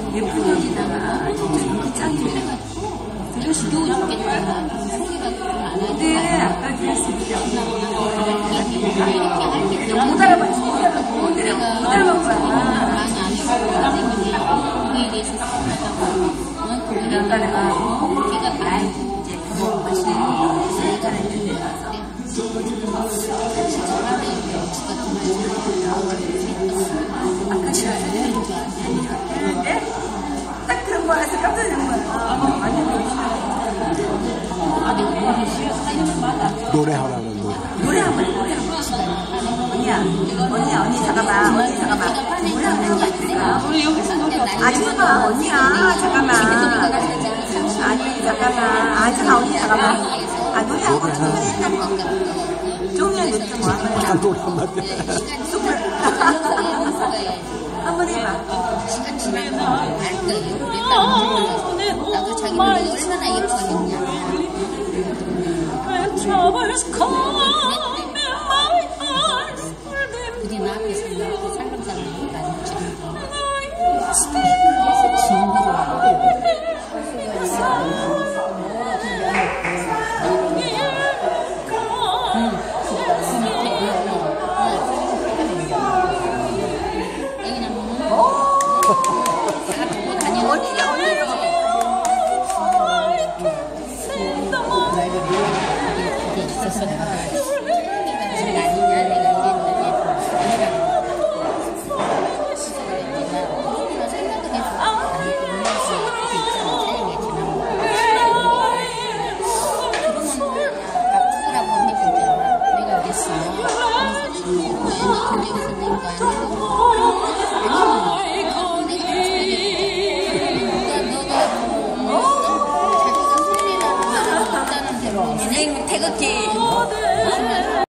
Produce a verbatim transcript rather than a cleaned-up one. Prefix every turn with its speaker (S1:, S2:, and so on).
S1: 예쁜 여기다가 이렇게 짱이래.
S2: 지겨워 죽겠다. 소리라도 안 하지.
S1: 네, 아까 그랬습니다.
S2: 이렇게
S1: 못 알아봤지. 못 알아봤고. 못 알아본 거야.
S2: 많이 안 해보고 선생님이 거기에 대해서 생각하다가 거기를
S1: 그러니까
S2: 걔가 다
S1: 이제 부모 마시는 세가를 있는 데 가서
S2: 진짜 빨리 지가 그만
S1: 아까 제가 선생님이 했는데 딱 그런 거 알아서 깜짝 놀란 거야. 완전
S3: 노래하라 그런 노래.
S1: 노래 한 번, 노래 한 번. 언니야, 언니야, 언니 잠깐만, 언니 잠깐만. 노래 한 번 해봐.
S2: 우리 여기서 노래
S1: 아니, 잠깐만, 언니야, 잠깐만. 아니, 잠깐만. 아, 잠깐, 언니, 잠깐만. 아, 노래 한 번, 종이에 했다는 거. 종이에 넣지 뭐, 한 번 해봐.
S3: 노래 한 번.
S1: 한 번 해봐.
S2: 시간 지나면 알 거예요. 나도 자기 노래 얼마나 예쁘겠냐.
S4: Troubles come in my eyes.
S2: 우리 앞에서 이렇게 살랑살랑 하니까
S1: 언니야, 언니야.
S2: 태극기